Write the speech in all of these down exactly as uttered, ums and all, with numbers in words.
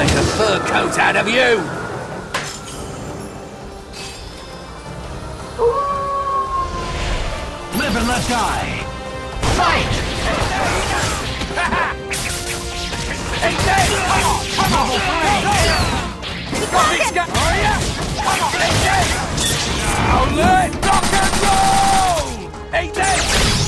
make a fur coat out of you! Live and let die! Fight! Hey, Dave! Come on! Come on! Nothing's got... Oh, yeah! Come on! Hey, Dave! Now let rock and roll! Hey, Dave!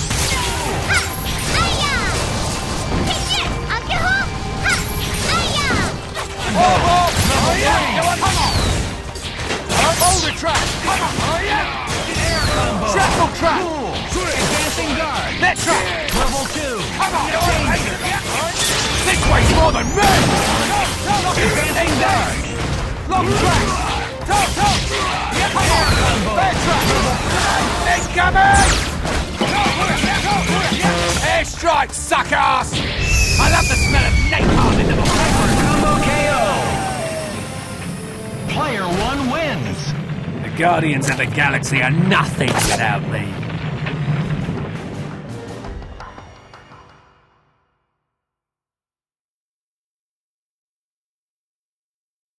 Oh, oh! Oh, yeah! Come on! Come on! Hold the track! Come on! Oh, yeah! Air combo! Shackle track! Cool. Advancing guard! Net track! Level two! Come on! This weighs more than me! Advancing guard! Long track! Top, top! Yeah, come on! Back track! Incoming! Airstrike, suckers! I love the smell of napalm in the morning! Combo K O! Player one wins! The Guardians of the Galaxy are nothing without me.